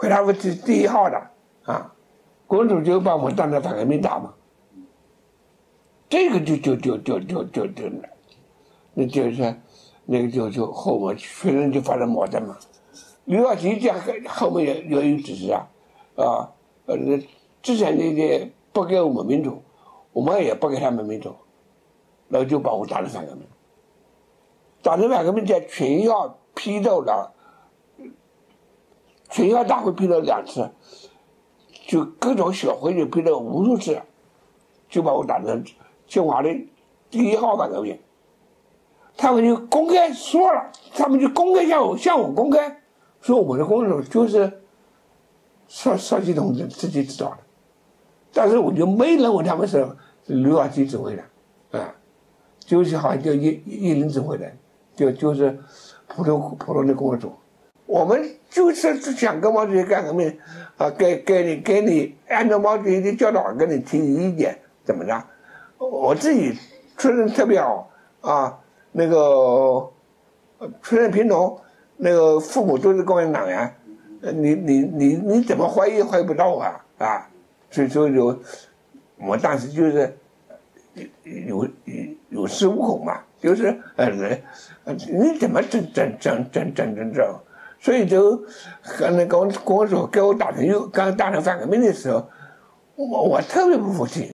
给他们第一号的啊，公主就把我们当成反革命打嘛。这个那就是那个就后面确认就发生矛盾嘛。刘少奇这后面也有指示啊，之前那不给我们民主，我们也不给他们民主，然后就把我打成反革命。打成反革命在全校批斗了，全校大会批斗2次，就各种小会就批斗无数次，就把我打成清华的第1号反革命。他们就公开说了，他们就公开向我公开说我们的公主就是邵系统自己知道的，但是我就没认为他们是刘少奇指挥的，就是好像叫叶林指挥的，就是普通的公主。我们就是想跟毛主席干革命啊，给你按照毛主席的教导给你提意见，怎么着？我自己出身特别好啊，那个出身贫农，那个父母都是共产党员，你怎么怀疑不到我啊？所以说我当时就是有恃无恐嘛，就是你怎么整，所以就和那跟我说给我刚打成反革命的时候，我特别不服气。